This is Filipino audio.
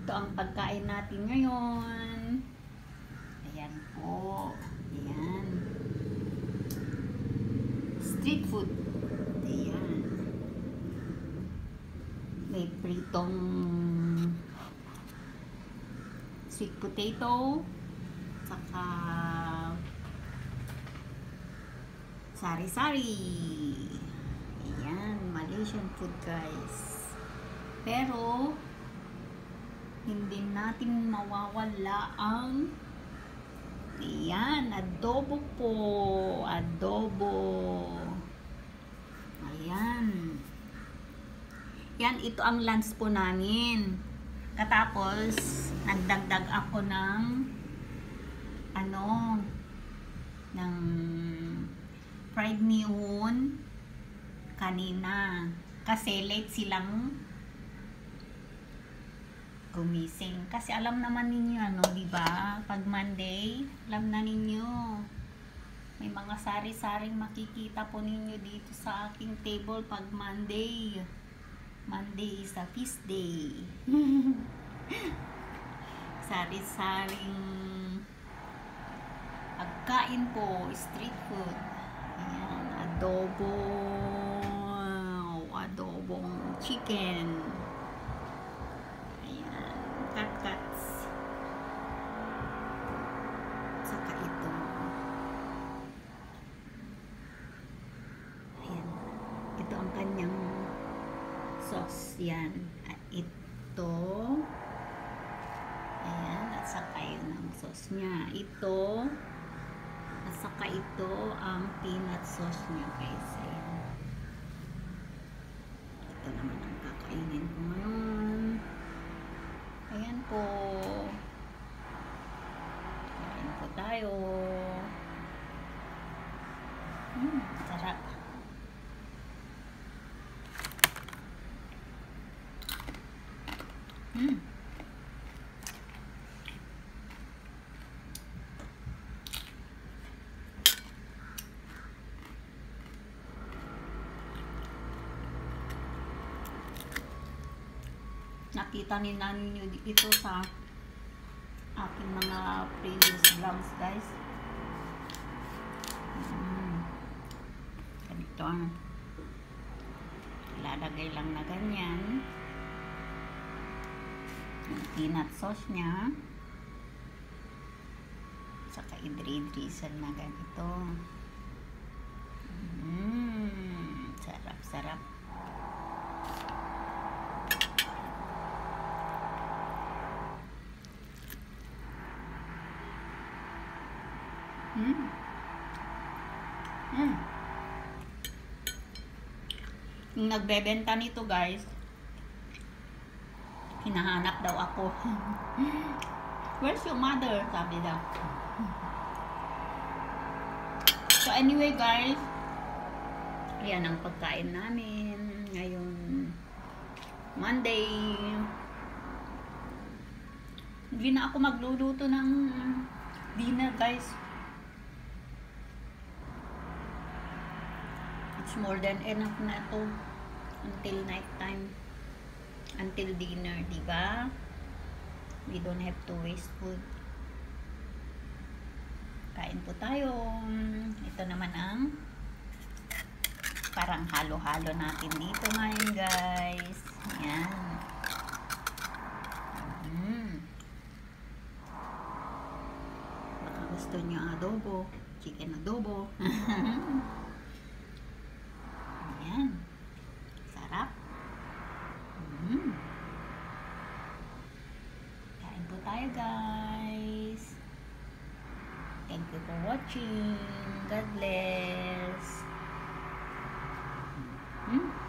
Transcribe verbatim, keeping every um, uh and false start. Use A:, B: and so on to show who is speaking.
A: Ito ang pagkain natin ngayon. Ayan po. Ayan. Street food. Ayan. May pritong sweet potato. Saka sari-sari. Ayan. Malaysian food, guys. Pero hindi natin mawawala ang ayan, adobo po. Adobo. Ayan. Yan, ito ang lunch po namin. Katapos, nagdagdag ako ng ano, ng fried nihon kanina. Kasi late silang gumising. Kasi alam naman ninyo, ano, di ba? Pag Monday, alam na ninyo. May mga sari-saring makikita po ninyo dito sa aking table pag Monday. Monday is a feast day. Sari-saring pagkain po, street food. Ayan, adobo. Adobong chicken. Cut-cuts. Saka ito. Ayan. Ito ang kanyang sauce. Yan. At ito. Ayan. At saka yun ang sauce niya. Ito. At saka ito ang peanut sauce niya, guys. Ayan. Ito naman ang kakainin ko ngayon. Ayan po. Kain po tayo. Hmm, sarap. Hmm. Nakita ni ninyo ito sa aking mga previous vlogs, guys. Mm. Ganito ang ilalagay lang na ganyan. Yung peanut sauce niya. Saka i-drizzle na ganito. Mm. Sarap, sarap. Mm. Mm. Yung nagbebenta nito, guys, hinahanap daw ako. Where's your mother? Sabi daw. So anyway, guys, yan ang pagkain namin ngayon Monday. Hindi na ako magluluto ng dinner, guys. It's more than enough na ito until night time, until dinner, diba? We don't have to waste food. Kain po tayo. Ito naman ang parang halo-halo natin dito ngayon, guys. Ayan. Mm. Baka gusto nyo adobo, chicken adobo. Ayan. Sarap. Mm. Kain po tayo, guys. Thank you for watching. God bless. Hmm?